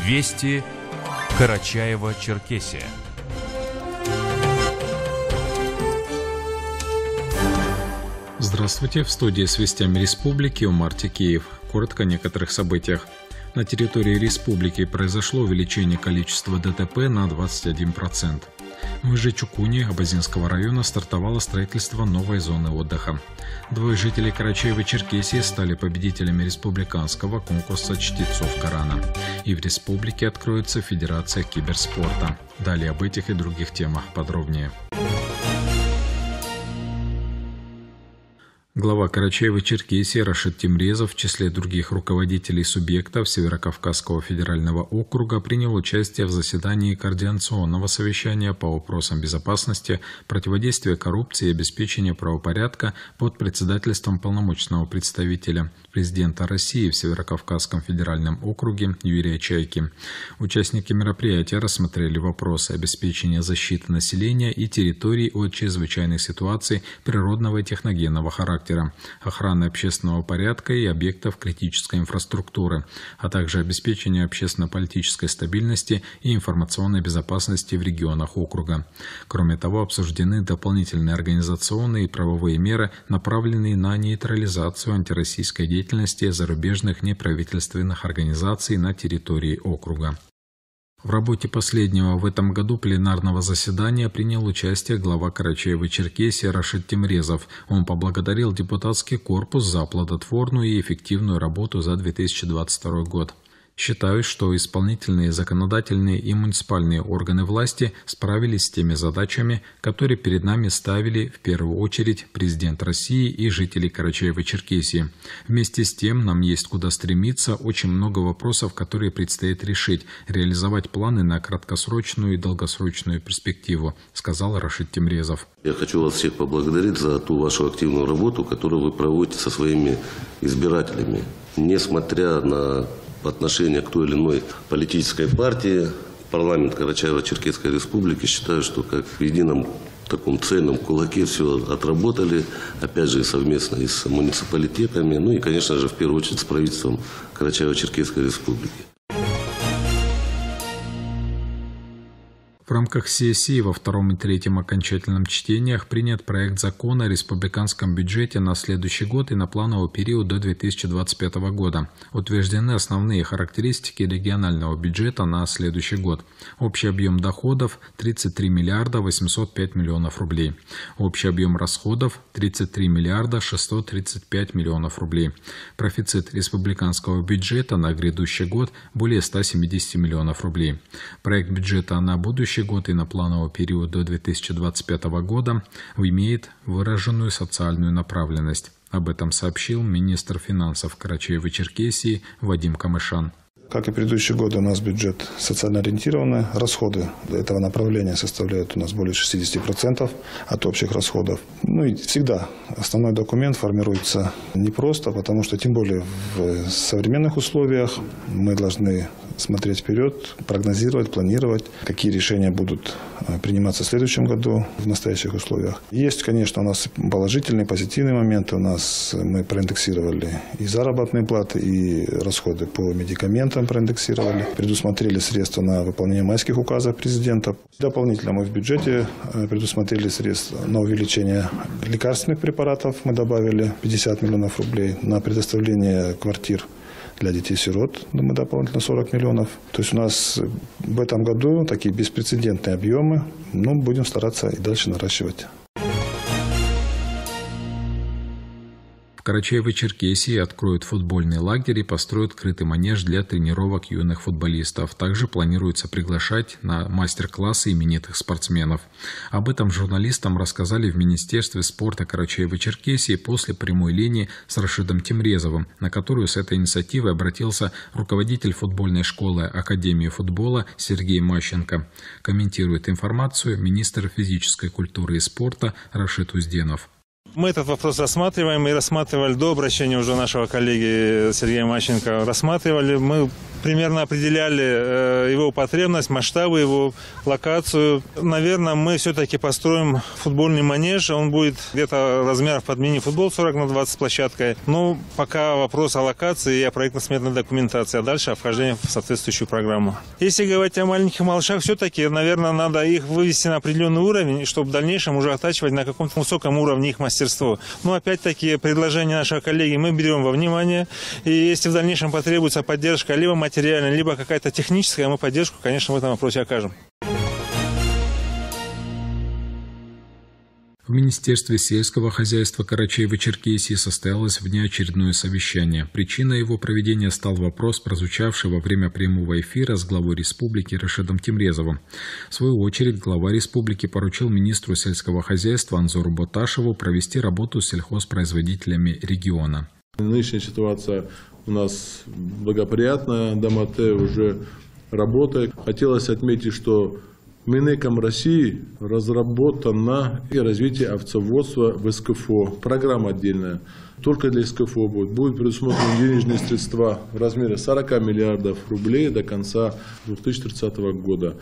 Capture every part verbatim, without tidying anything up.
Вести Карачаево-Черкесия. Здравствуйте, в студии с вестями республики Умар Текеев. Коротко о некоторых событиях. На территории республики произошло увеличение количества ДТП на двадцать один процент. В Ижевчукуне Абазинского района стартовало строительство новой зоны отдыха. Двое жителей Карачаево-Черкесии стали победителями республиканского конкурса чтецов Корана. И в республике откроется Федерация киберспорта. Далее об этих и других темах подробнее. Глава Карачаево-Черкесии Рашид Темрезов в числе других руководителей субъектов Северокавказского федерального округа принял участие в заседании координационного совещания по вопросам безопасности, противодействия коррупции и обеспечения правопорядка под председательством полномочного представителя президента России в Северокавказском федеральном округе Юрия Чайки. Участники мероприятия рассмотрели вопросы обеспечения защиты населения и территорий от чрезвычайных ситуаций природного и техногенного характера, охраны общественного порядка и объектов критической инфраструктуры, а также обеспечения общественно-политической стабильности и информационной безопасности в регионах округа. Кроме того, обсуждены дополнительные организационные и правовые меры, направленные на нейтрализацию антироссийской деятельности зарубежных неправительственных организаций на территории округа. В работе последнего в этом году пленарного заседания принял участие глава Карачаево-Черкесии Рашид Темрезов. Он поблагодарил депутатский корпус за плодотворную и эффективную работу за две тысячи двадцать второй год. Считаю, что исполнительные, законодательные и муниципальные органы власти справились с теми задачами, которые перед нами ставили в первую очередь президент России и жители Карачаево-Черкесии. Вместе с тем нам есть куда стремиться, очень много вопросов, которые предстоит решить, реализовать планы на краткосрочную и долгосрочную перспективу, сказал Рашид Темрезов. Я хочу вас всех поблагодарить за ту вашу активную работу, которую вы проводите со своими избирателями. Несмотря на отношение к той или иной политической партии, парламент Карачаево-Черкесской республики, считаю, что как в едином таком цельном кулаке все отработали, опять же совместно и с муниципалитетами, ну и, конечно же, в первую очередь с правительством Карачаево-Черкесской республики. В рамках сессии во втором и третьем окончательном чтениях принят проект закона о республиканском бюджете на следующий год и на плановый период до две тысячи двадцать пятого года. Утверждены основные характеристики регионального бюджета на следующий год. Общий объем доходов – тридцать три миллиарда восемьсот пять миллионов рублей. Общий объем расходов – тридцать три миллиарда шестьсот тридцать пять миллионов рублей. Профицит республиканского бюджета на грядущий год – более ста семидесяти миллионов рублей. Проект бюджета на будущий год и на плановый период до две тысячи двадцать пятого года имеет выраженную социальную направленность. Об этом сообщил министр финансов Карачаево-Черкесии Вадим Камышан. Как и предыдущие годы, у нас бюджет социально ориентированный. Расходы этого направления составляют у нас более шестидесяти процентов от общих расходов. Ну и всегда основной документ формируется непросто, потому что тем более в современных условиях мы должны смотреть вперед, прогнозировать, планировать, какие решения будут приниматься в следующем году в настоящих условиях. Есть, конечно, у нас положительные, позитивные моменты. У нас мы проиндексировали и заработные платы, и расходы по медикаментам проиндексировали, предусмотрели средства на выполнение майских указов президента. Дополнительно мы в бюджете предусмотрели средства на увеличение лекарственных препаратов. Мы добавили пятьдесят миллионов рублей на предоставление квартир для детей-сирот, мы дополнительно сорок миллионов. То есть у нас в этом году такие беспрецедентные объемы, но будем стараться и дальше наращивать. В Карачаево-Черкесии откроют футбольный лагерь и построят крытый манеж для тренировок юных футболистов. Также планируется приглашать на мастер-классы именитых спортсменов. Об этом журналистам рассказали в Министерстве спорта Карачаево-Черкесии после прямой линии с Рашидом Темрезовым, на которую с этой инициативой обратился руководитель футбольной школы Академии футбола Сергей Мащенко. Комментирует информацию министр физической культуры и спорта Рашид Узденов. Мы этот вопрос рассматриваем и рассматривали до обращения уже нашего коллеги Сергея Мащенко. Рассматривали. Мы примерно определяли его потребность, масштабы его, локацию. Наверное, мы все-таки построим футбольный манеж. Он будет где-то размеров под мини-футбол сорок на двадцать площадкой. Но пока вопрос о локации и о проектно-сметной документации, а дальше о вхождении в соответствующую программу. Если говорить о маленьких малышах, все-таки, наверное, надо их вывести на определенный уровень, чтобы в дальнейшем уже оттачивать на каком-то высоком уровне их мастерство. Но опять-таки предложения нашего коллеги мы берем во внимание. И если в дальнейшем потребуется поддержка либо материальная, либо какая-то техническая, мы поддержку, конечно, в этом вопросе окажем. В Министерстве сельского хозяйства Карачаево-Черкесии состоялось внеочередное совещание. Причиной его проведения стал вопрос, прозвучавший во время прямого эфира с главой республики Рашидом Темрезовым. В свою очередь, глава республики поручил министру сельского хозяйства Анзору Боташеву провести работу с сельхозпроизводителями региона. Нынешняя ситуация у нас благоприятная, Домате уже работает. Хотелось отметить, что Минэком России разработано и развитие овцеводства в СКФО. Программа отдельная. Только для СКФО будет. Будут предусмотрены денежные средства в размере сорок миллиардов рублей до конца две тысячи тридцатого года.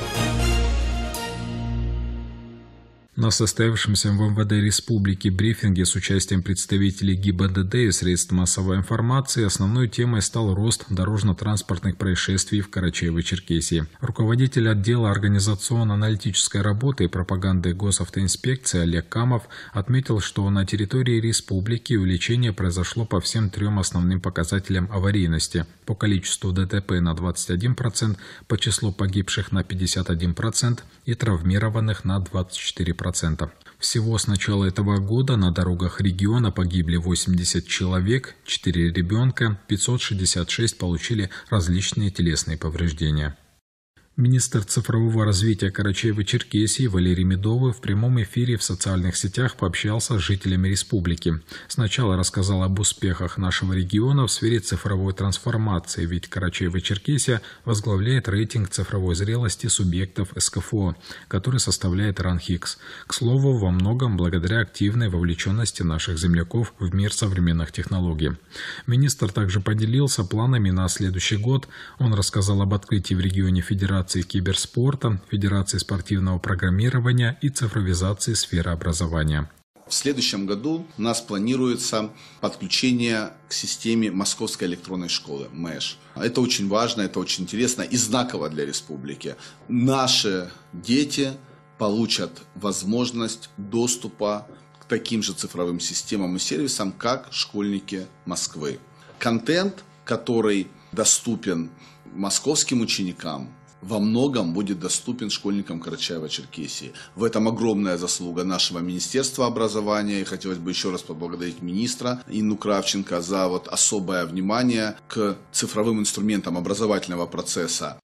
На состоявшемся в эм вэ дэ республики брифинге с участием представителей ГИБДД и средств массовой информации основной темой стал рост дорожно-транспортных происшествий в Карачаево-Черкесии. Руководитель отдела организационно-аналитической работы и пропаганды госавтоинспекции Олег Камов отметил, что на территории республики увеличение произошло по всем трем основным показателям аварийности: по количеству дэ тэ пэ на двадцать один процент, по числу погибших на пятьдесят один процент и травмированных на двадцать четыре процента. Всего с начала этого года на дорогах региона погибли восемьдесят человек, четыре ребенка, пятьсот шестьдесят шесть получили различные телесные повреждения. Министр цифрового развития Карачаево-Черкесии Валерий Медовый в прямом эфире в социальных сетях пообщался с жителями республики. Сначала рассказал об успехах нашего региона в сфере цифровой трансформации, ведь Карачаево-Черкесия возглавляет рейтинг цифровой зрелости субъектов эс ка эф о, который составляет ранг икс. К слову, во многом благодаря активной вовлеченности наших земляков в мир современных технологий. Министр также поделился планами на следующий год. Он рассказал об открытии в регионе Федерации киберспорта, Федерации спортивного программирования и цифровизации сферы образования. В следующем году у нас планируется подключение к системе Московской электронной школы МЭШ. Это очень важно, это очень интересно и знаково для республики. Наши дети получат возможность доступа к таким же цифровым системам и сервисам, как школьники Москвы. Контент, который доступен московским ученикам, во многом будет доступен школьникам Карачаево-Черкесии. В этом огромная заслуга нашего Министерства образования. И хотелось бы еще раз поблагодарить министра Инну Кравченко за вот особое внимание к цифровым инструментам образовательного процесса.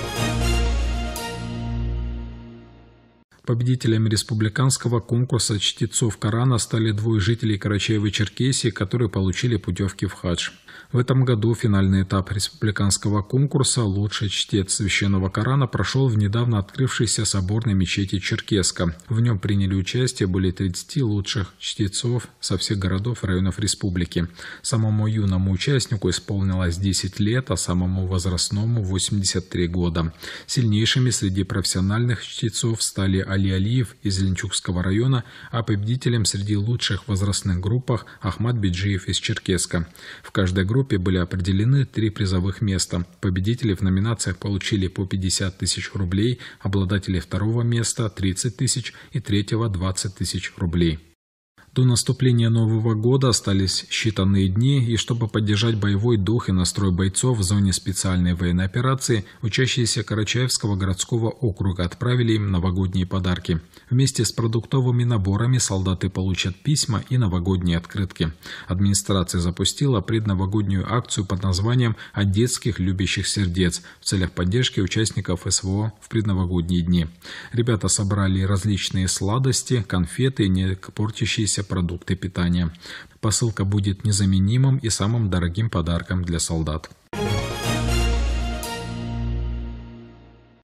Победителями республиканского конкурса чтецов Корана стали двое жителей Карачаево-Черкесии, которые получили путевки в хадж. В этом году финальный этап республиканского конкурса «Лучший чтец священного Корана» прошел в недавно открывшейся соборной мечети Черкесска. В нем приняли участие более тридцати лучших чтецов со всех городов и районов республики. Самому юному участнику исполнилось десять лет, а самому возрастному – восемьдесят три года. Сильнейшими среди профессиональных чтецов стали Али Алиев из Зеленчукского района, а победителем среди лучших возрастных группах – Ахмат Биджиев из Черкесска. В каждой группе были определены три призовых места. Победители в номинациях получили по пятьдесят тысяч рублей, обладатели второго места – тридцать тысяч и третьего – двадцать тысяч рублей. До наступления Нового года остались считанные дни, и чтобы поддержать боевой дух и настрой бойцов в зоне специальной военной операции, учащиеся Карачаевского городского округа отправили им новогодние подарки. Вместе с продуктовыми наборами солдаты получат письма и новогодние открытки. Администрация запустила предновогоднюю акцию под названием «От детских любящих сердец» в целях поддержки участников эс вэ о в предновогодние дни. Ребята собрали различные сладости, конфеты и не портящиеся продукты питания. Посылка будет незаменимым и самым дорогим подарком для солдат.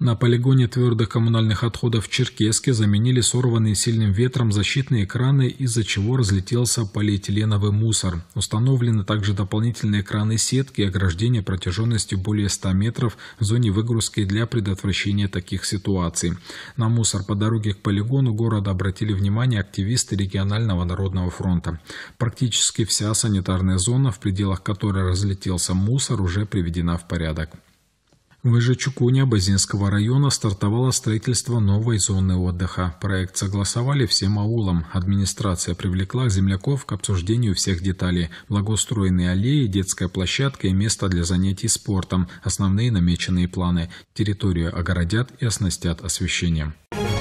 На полигоне твердых коммунальных отходов в Черкесске заменили сорванные сильным ветром защитные экраны, из-за чего разлетелся полиэтиленовый мусор. Установлены также дополнительные экраны сетки и ограждения протяженностью более ста метров в зоне выгрузки для предотвращения таких ситуаций. На мусор по дороге к полигону города обратили внимание активисты регионального народного фронта. Практически вся санитарная зона, в пределах которой разлетелся мусор, уже приведена в порядок. В Ижечукуне Абазинского района стартовало строительство новой зоны отдыха. Проект согласовали всем аулам. Администрация привлекла земляков к обсуждению всех деталей. Благоустроенные аллеи, детская площадка и место для занятий спортом. Основные намеченные планы. Территорию огородят и оснастят освещением.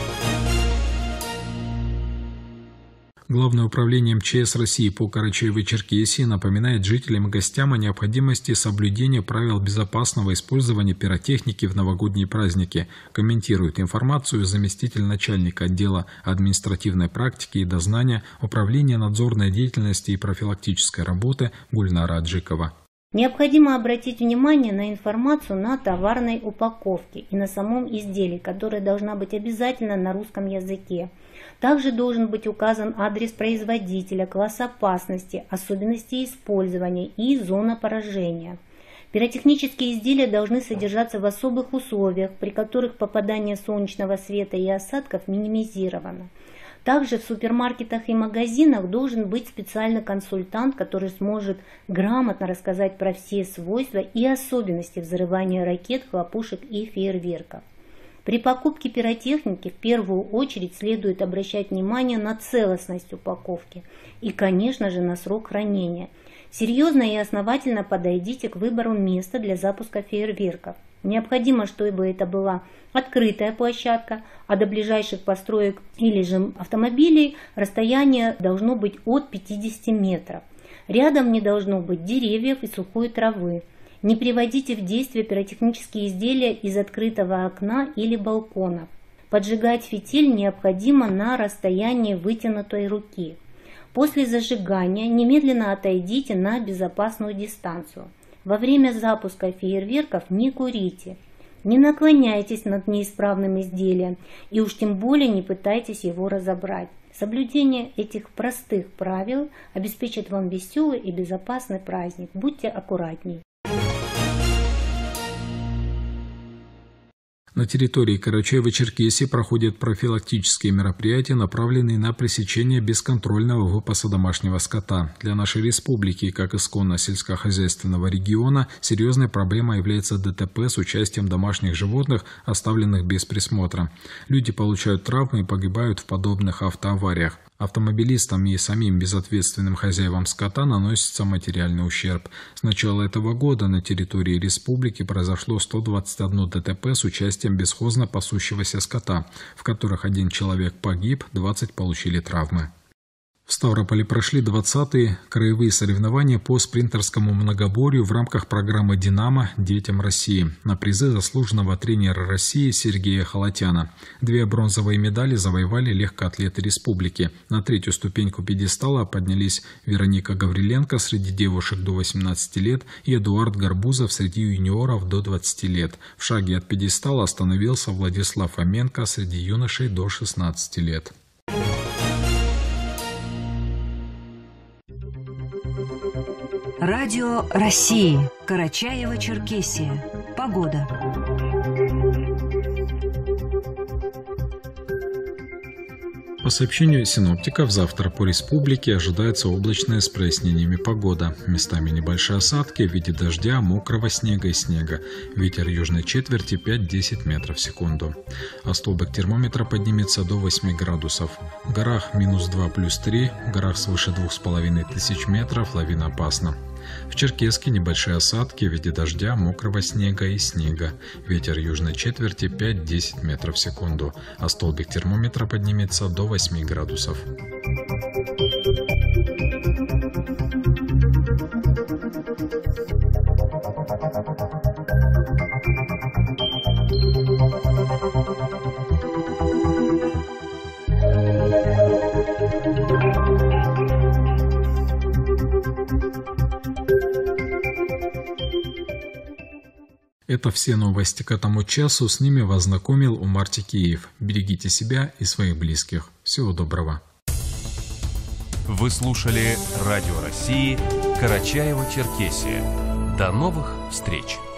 Главное управление эм че эс России по Карачаево-Черкесии напоминает жителям и гостям о необходимости соблюдения правил безопасного использования пиротехники в новогодние праздники. Комментирует информацию заместитель начальника отдела административной практики и дознания Управления надзорной деятельности и профилактической работы Гульнара Аджикова. Необходимо обратить внимание на информацию на товарной упаковке и на самом изделии, которая должна быть обязательно на русском языке. Также должен быть указан адрес производителя, класс опасности, особенности использования и зона поражения. Пиротехнические изделия должны содержаться в особых условиях, при которых попадание солнечного света и осадков минимизировано. Также в супермаркетах и магазинах должен быть специальный консультант, который сможет грамотно рассказать про все свойства и особенности взрывания ракет, хлопушек и фейерверков. При покупке пиротехники в первую очередь следует обращать внимание на целостность упаковки и, конечно же, на срок хранения. Серьезно и основательно подойдите к выбору места для запуска фейерверков. Необходимо, чтобы это была открытая площадка, а до ближайших построек или же автомобилей расстояние должно быть от пятидесяти метров. Рядом не должно быть деревьев и сухой травы. Не приводите в действие пиротехнические изделия из открытого окна или балкона. Поджигать фитиль необходимо на расстоянии вытянутой руки. После зажигания немедленно отойдите на безопасную дистанцию. Во время запуска фейерверков не курите, не наклоняйтесь над неисправным изделием и уж тем более не пытайтесь его разобрать. Соблюдение этих простых правил обеспечит вам веселый и безопасный праздник. Будьте аккуратней. На территории Карачаево-Черкесии проходят профилактические мероприятия, направленные на пресечение бесконтрольного выпаса домашнего скота. Для нашей республики, как исконно сельскохозяйственного региона, серьезной проблемой является дэ тэ пэ с участием домашних животных, оставленных без присмотра. Люди получают травмы и погибают в подобных автоавариях. Автомобилистам и самим безответственным хозяевам скота наносится материальный ущерб. С начала этого года на территории республики произошло сто двадцать одно дэ тэ пэ с участием бесхозно пасущегося скота, в которых один человек погиб, двадцать получили травмы. В Ставрополе прошли двадцатые краевые соревнования по спринтерскому многоборью в рамках программы «Динамо. Детям России» на призы заслуженного тренера России Сергея Холотяна. Две бронзовые медали завоевали легкоатлеты республики. На третью ступеньку пьедестала поднялись Вероника Гавриленко среди девушек до восемнадцати лет и Эдуард Горбузов среди юниоров до двадцати лет. В шаге от пьедестала остановился Владислав Фоменко среди юношей до шестнадцати лет. Радио России. Карачаево-Черкесия. Погода. По сообщению синоптиков, завтра по республике ожидается облачная с прояснениями погода. Местами небольшие осадки в виде дождя, мокрого снега и снега. Ветер южной четверти пять-десять метров в секунду. А столбик термометра поднимется до восьми градусов. В горах минус два плюс три, в горах свыше двух с половиной тысяч метров лавина опасна. В Черкесске небольшие осадки в виде дождя, мокрого снега и снега. Ветер южной четверти пять-десять метров в секунду, а столбик термометра поднимется до восьми градусов. Это все новости к этому часу. С ними вас знакомил Умар Текеев. Берегите себя и своих близких. Всего доброго. Вы слушали Радио России Карачаево-Черкесия. До новых встреч!